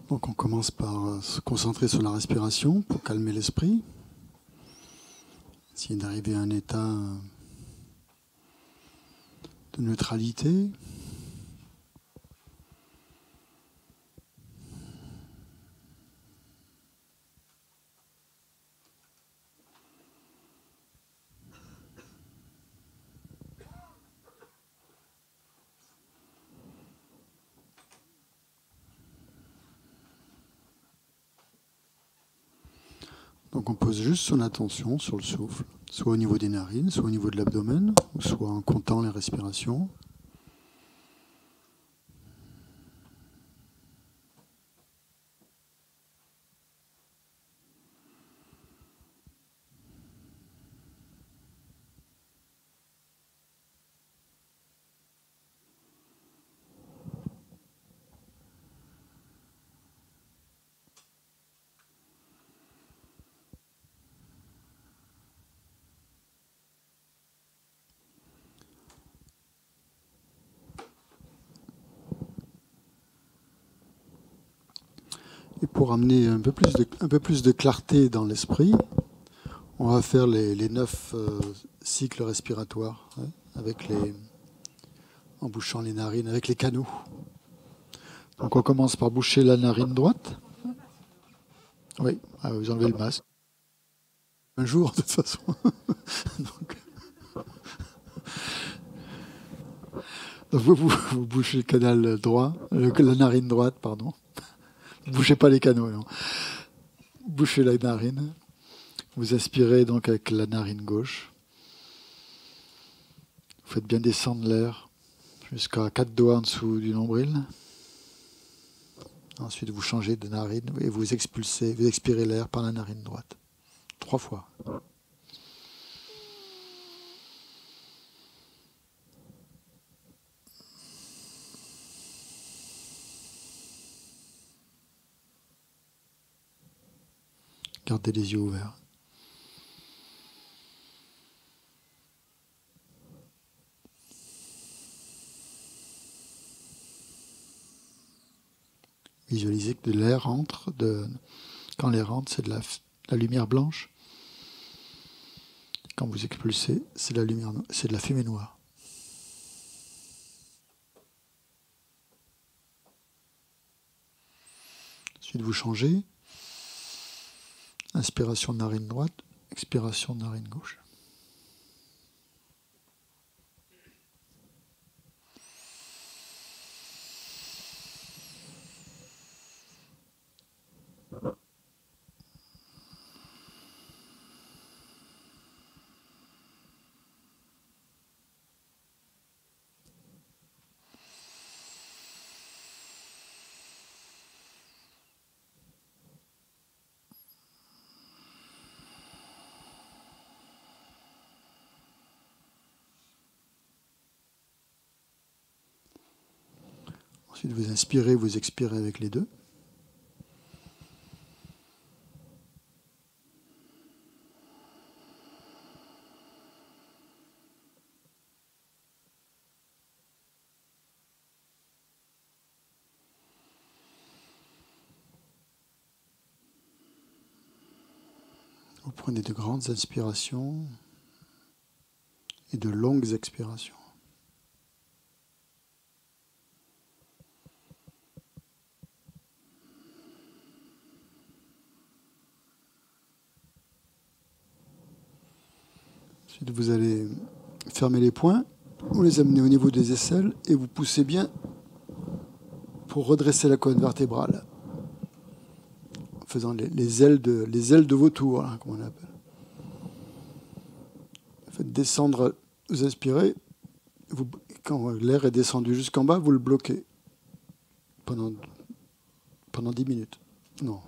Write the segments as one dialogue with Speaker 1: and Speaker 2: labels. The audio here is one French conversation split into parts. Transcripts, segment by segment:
Speaker 1: Donc on commence par se concentrer sur la respiration pour calmer l'esprit. Essayer d'arriver à un état de neutralité. Donc on pose juste son attention sur le souffle, soit au niveau des narines, soit au niveau de l'abdomen, ou soit en comptant les respirations. Et pour amener un peu plus de clarté dans l'esprit, on va faire les 9 cycles respiratoires, en bouchant les narines avec les canaux. Donc on commence par boucher la narine droite. Oui, vous enlevez le masque. Un jour, de toute façon. Donc vous bouchez le canal droit, la narine droite, pardon. Vous bouchez pas les canaux, non. Vous bouchez la narine. Vous aspirez donc avec la narine gauche. Vous faites bien descendre l'air jusqu'à 4 doigts en dessous du nombril. Ensuite, vous changez de narine et vous expirez l'air par la narine droite. 3 fois. Gardez les yeux ouverts. Visualisez que de l'air entre. Quand l'air rentre, c'est de la lumière blanche. Quand vous expulsez, c'est de la fumée noire. Ensuite, vous changez. Inspiration de narine droite, expiration de narine gauche. Ensuite, vous inspirez, vous expirez avec les deux. Vous prenez de grandes inspirations et de longues expirations. Ensuite, vous allez fermer les poings, vous les amenez au niveau des aisselles et vous poussez bien pour redresser la colonne vertébrale, en faisant les ailes de vautour, hein, comme on appelle. Faites descendre, vous aspirez, quand l'air est descendu jusqu'en bas, vous le bloquez pendant 10 minutes. Non.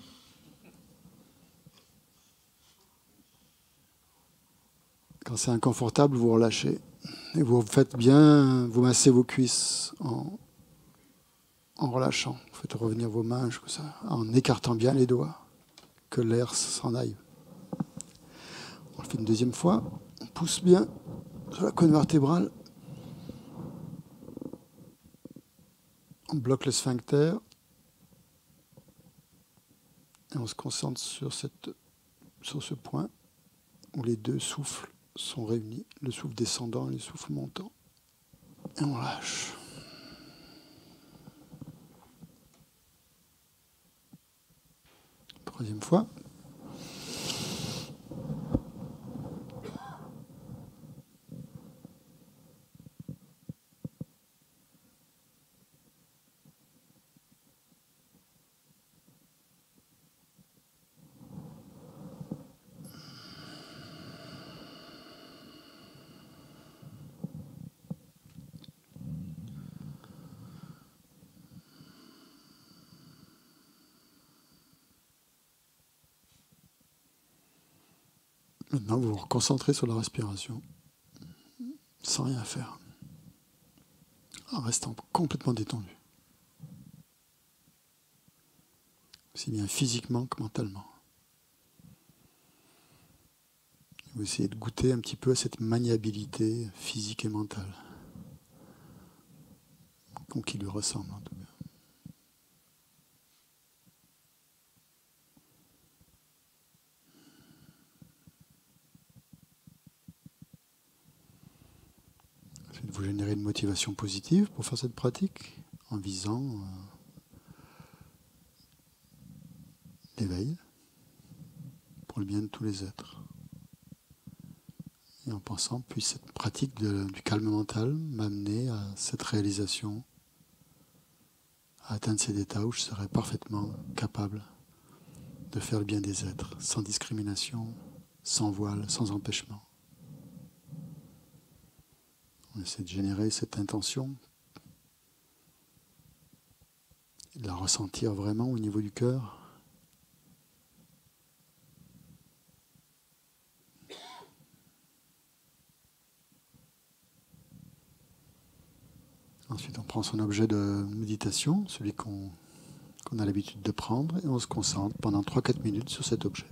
Speaker 1: Quand c'est inconfortable, vous relâchez. Et vous faites bien, vous massez vos cuisses en relâchant. Vous faites revenir vos mains comme ça, en écartant bien les doigts, que l'air s'en aille. On le fait une deuxième fois. On pousse bien sur la colonne vertébrale. On bloque le sphincter. Et on se concentre sur ce point où les deux souffles sont réunis, le souffle descendant et le souffle montant. Et on lâche. Troisième fois. Maintenant, vous vous concentrez sur la respiration, sans rien faire, en restant complètement détendu, aussi bien physiquement que mentalement. Vous essayez de goûter un petit peu à cette maniabilité physique et mentale, qui lui ressemble en tout cas. C'est de vous générer une motivation positive pour faire cette pratique, en visant l'éveil pour le bien de tous les êtres. Et en pensant, puis cette pratique du calme mental m'amener à cette réalisation, à atteindre ces états où je serai parfaitement capable de faire le bien des êtres, sans discrimination, sans voile, sans empêchement. On essaie de générer cette intention, de la ressentir vraiment au niveau du cœur. Ensuite, on prend son objet de méditation, celui qu'on a l'habitude de prendre, et on se concentre pendant 3-4 minutes sur cet objet.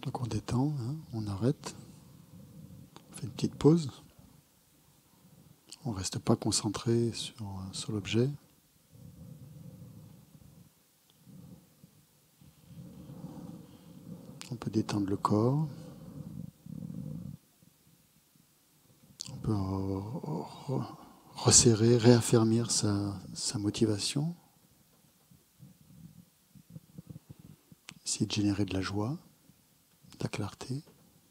Speaker 1: Donc on détend, hein, on arrête, on fait une petite pause. On ne reste pas concentré sur l'objet. On peut détendre le corps. On peut resserrer, réaffermir sa motivation. Essayer de générer de la joie, de la clarté.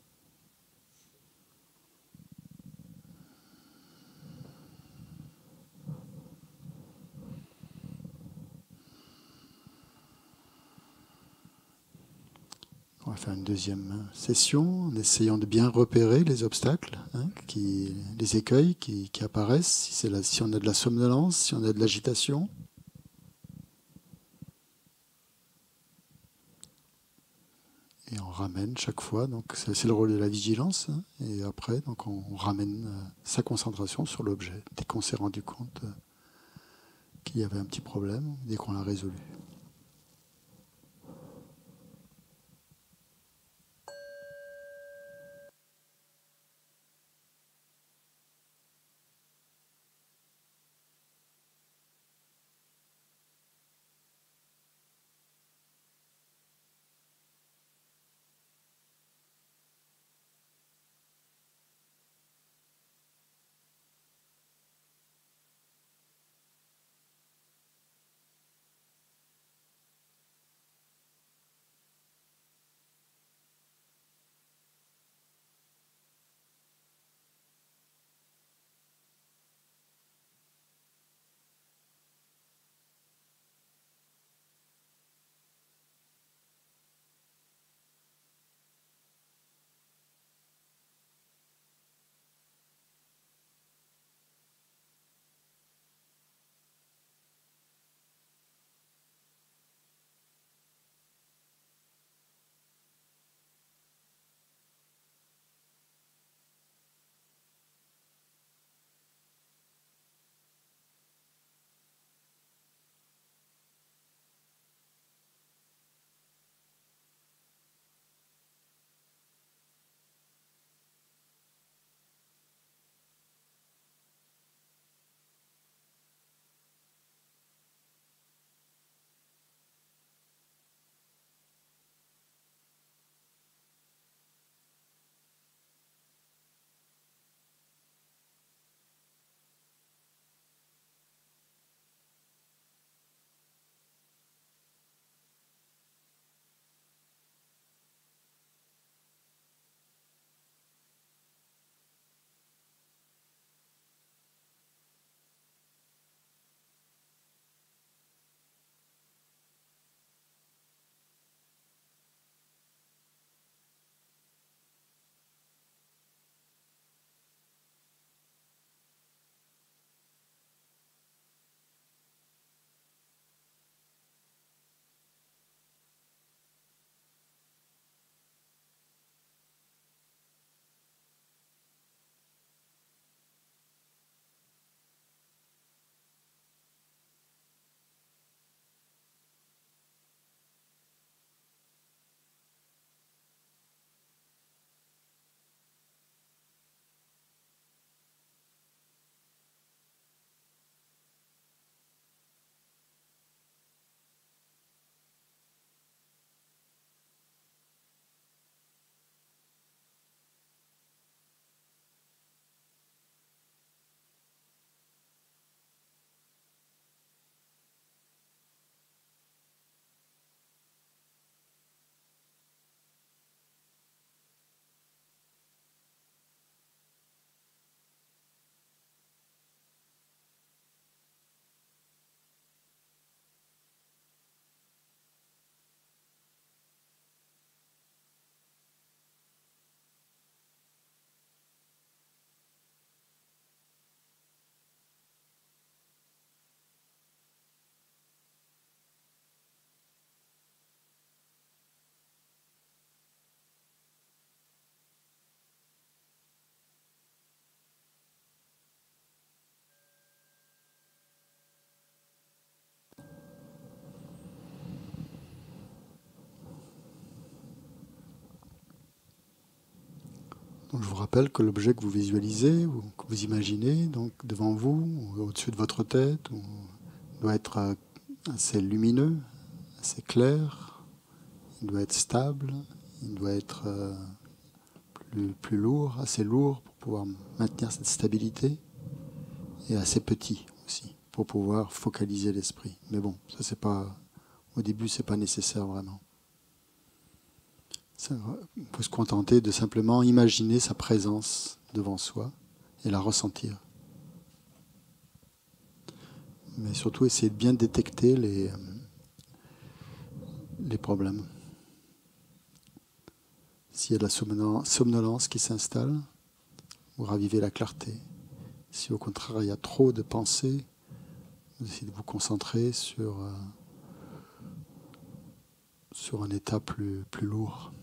Speaker 1: On va faire une deuxième session en essayant de bien repérer les obstacles, hein, les écueils qui apparaissent, si on a de la somnolence, si on a de l'agitation. Et on ramène chaque fois, donc c'est le rôle de la vigilance, hein, et après donc on ramène sa concentration sur l'objet, dès qu'on s'est rendu compte qu'il y avait un petit problème, dès qu'on l'a résolu. Donc je vous rappelle que l'objet que vous visualisez ou que vous imaginez donc devant vous, ou au-dessus de votre tête, doit être assez lumineux, assez clair, il doit être stable, il doit être plus lourd, assez lourd pour pouvoir maintenir cette stabilité, et assez petit aussi pour pouvoir focaliser l'esprit. Mais bon, ça c'est pas, au début c'est pas nécessaire vraiment. On peut se contenter de simplement imaginer sa présence devant soi et la ressentir. Mais surtout essayer de bien détecter les problèmes. S'il y a de la somnolence qui s'installe, vous ravivez la clarté. Si au contraire il y a trop de pensées, vous essayez de vous concentrer sur un état plus lourd.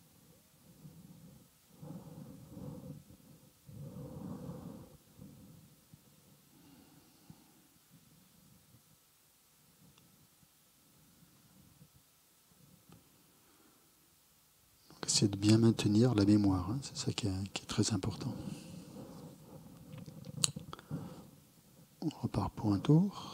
Speaker 1: Donc essayez de bien maintenir la mémoire, hein, c'est ça qui est très important. On repart pour un tour.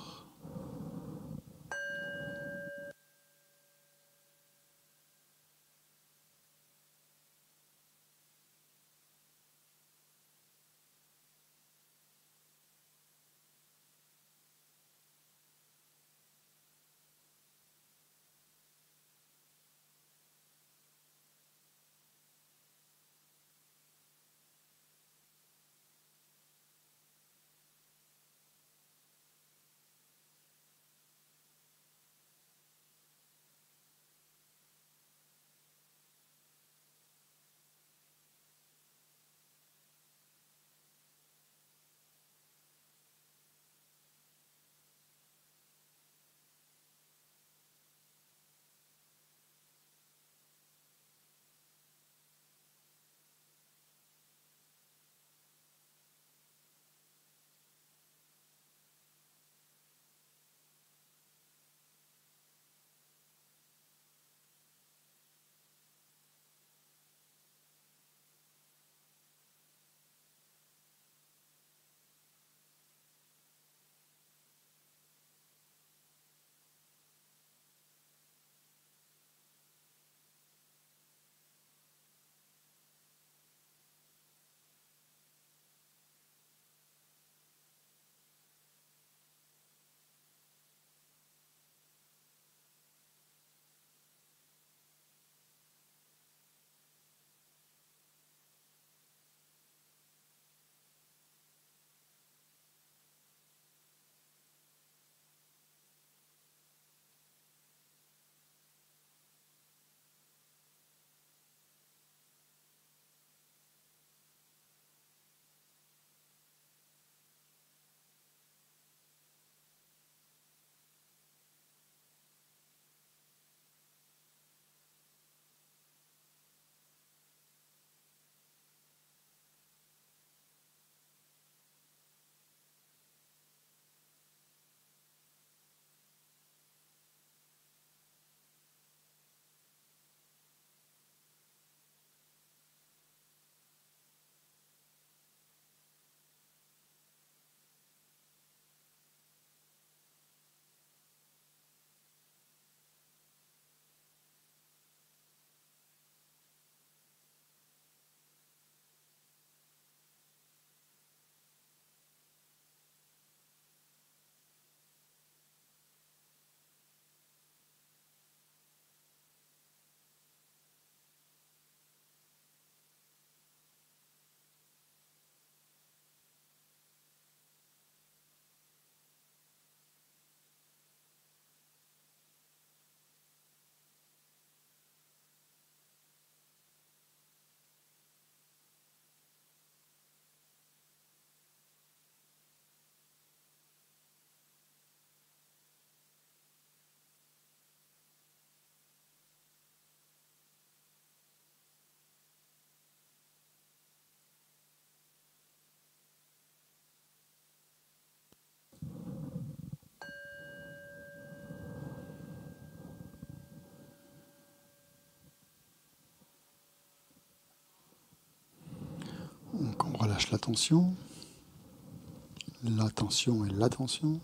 Speaker 1: lâche la tension et la tension.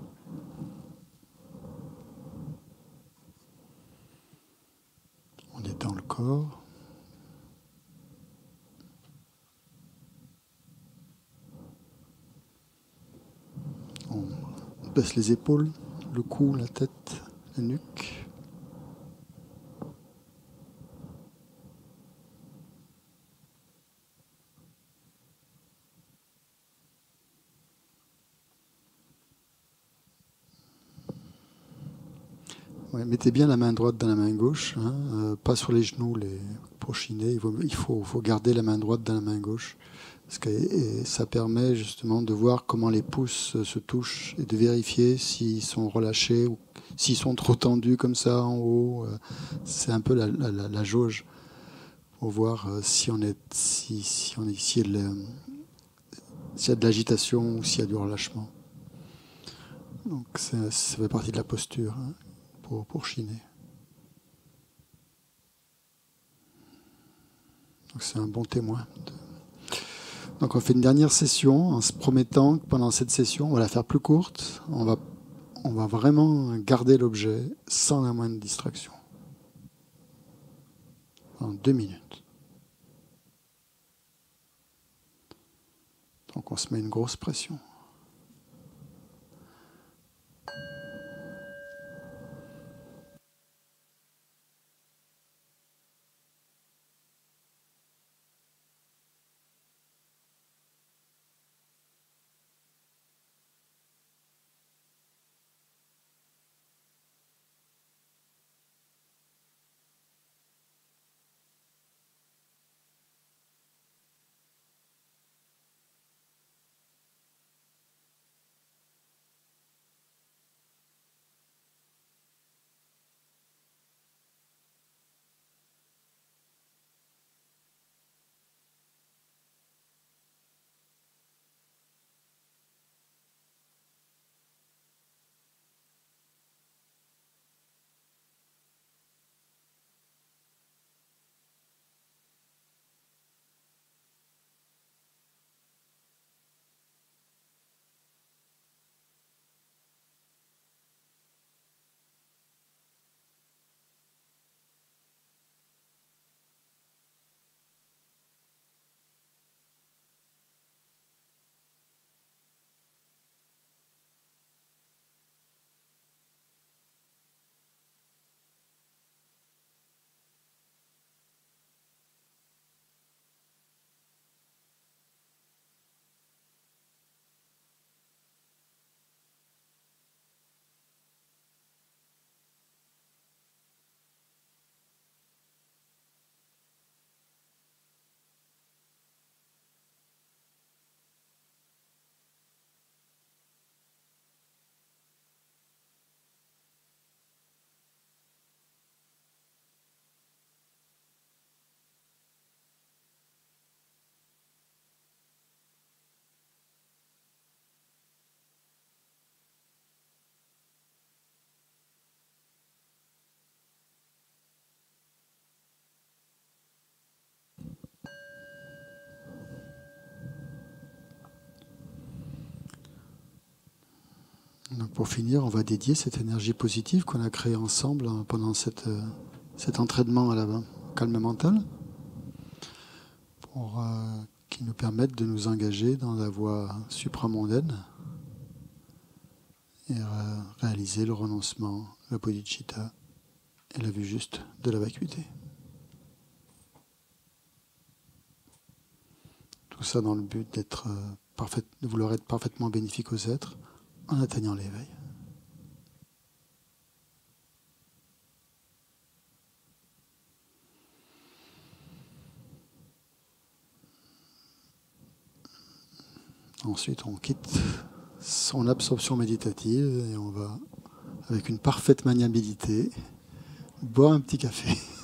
Speaker 1: On détend le corps. On baisse les épaules, le cou, la tête, la nuque. Ouais, mettez bien la main droite dans la main gauche, hein, pas sur les genoux pour chiner. Il faut garder la main droite dans la main gauche. Et ça permet justement de voir comment les pouces se touchent et de vérifier s'ils sont relâchés ou s'ils sont trop tendus comme ça en haut. C'est un peu la jauge pour voir s'il y a de l'agitation ou s'il y a du relâchement. Donc ça fait partie de la posture, hein, pour chiner. Donc c'est un bon témoin. Donc on fait une dernière session en se promettant que pendant cette session, on va la faire plus courte, on va vraiment garder l'objet sans la moindre distraction. Pendant 2 minutes. Donc on se met une grosse pression. Donc pour finir, on va dédier cette énergie positive qu'on a créée ensemble pendant cet entraînement à la calme mental, pour qui nous permette de nous engager dans la voie supramondaine et réaliser le renoncement, le bodhicitta et la vue juste de la vacuité. Tout ça dans le but de vouloir être parfaitement bénéfique aux êtres en atteignant l'éveil. Ensuite, on quitte son absorption méditative et on va, avec une parfaite maniabilité, boire un petit café.